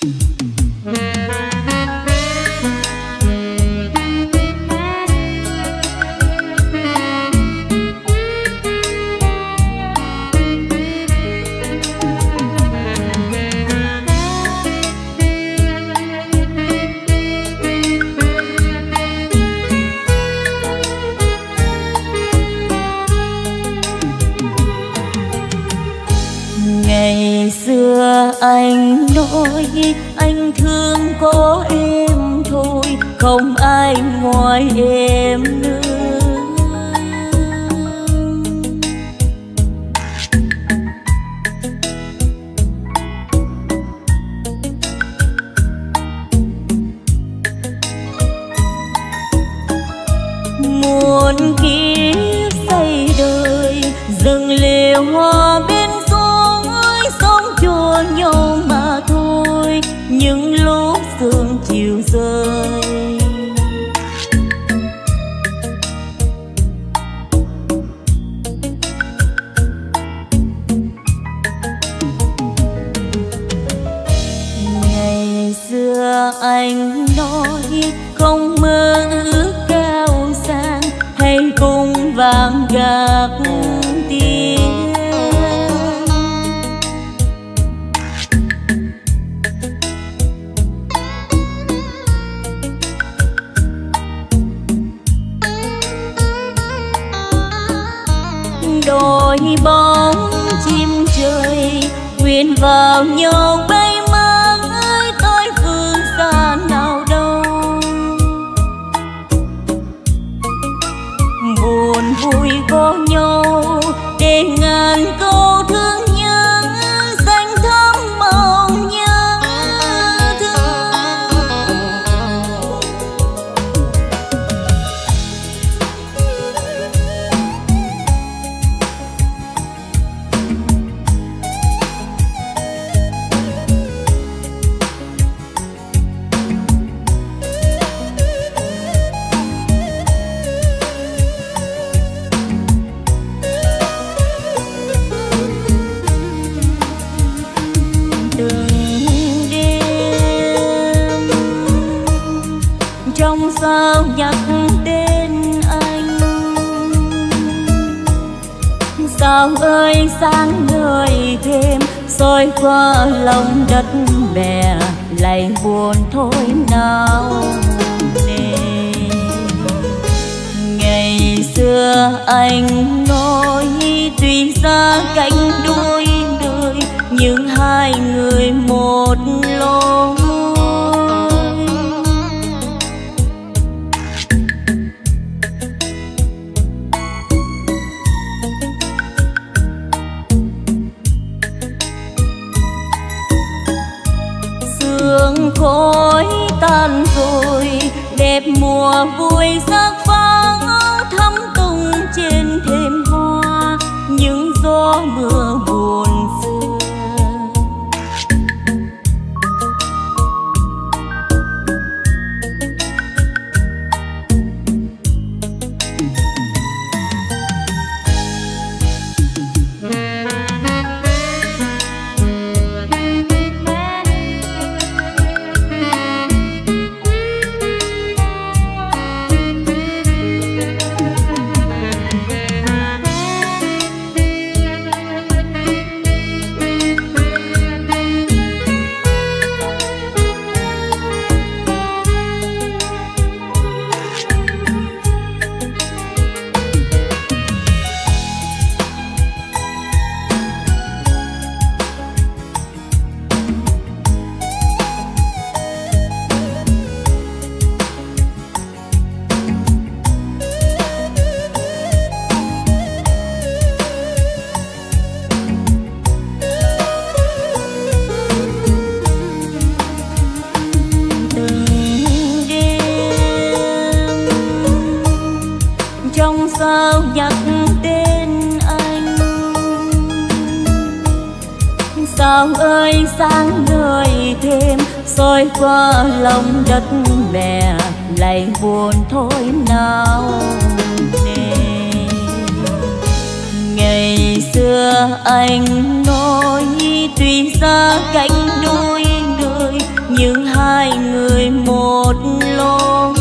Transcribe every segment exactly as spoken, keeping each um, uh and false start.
Anh nói anh thương có em thôi, không ai ngoài em nữa. Muôn kiếp xây đời dừng lều hoa bên suối, sống chua nhau mà thôi. Những lúc sương chiều rơi, ngày xưa anh nói không mơ ước cao sang hay cùng vàng gạc tiếng. Đôi bóng chim trời quyện vào nhau bay mang ơi tới phương xa nào đâu. Buồn vui có nhau để ngàn câu thương nhớ xanh thắm mong nhớ thương. Trong sao nhắc tên anh, sao ơi sáng ngời thêm soi qua lòng đất bè, lại buồn thôi nào nề. Ngày xưa anh nói tuy xa cánh đôi đời, nhưng hai người một lối. Sương khói tan rồi, đẹp mùa vui sắc vàng thắm tung trên thềm hoa, những gió mưa buồn xưa. Sao nhắc tên anh, sao ơi sáng ngời thêm soi qua lòng đất bè, lại buồn thôi nào nề. Ngày xưa anh nói tuy xa cánh đôi đời, nhưng hai người một lối.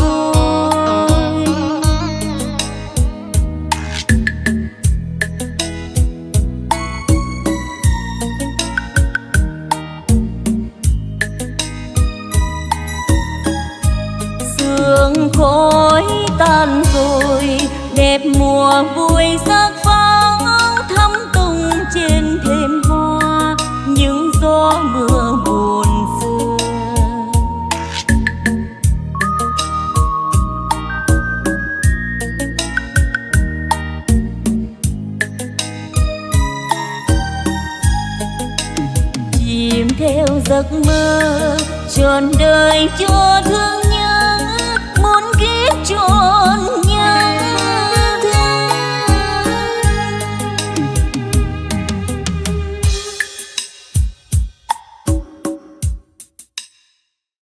Sương khói tan rồi, đẹp mùa vui sắc pháo thắm tung trên thềm hoa, những gió mưa buồn xưa. Chìm theo giấc mơ trọn đời cho thương nhớ, muốn kiếp trọn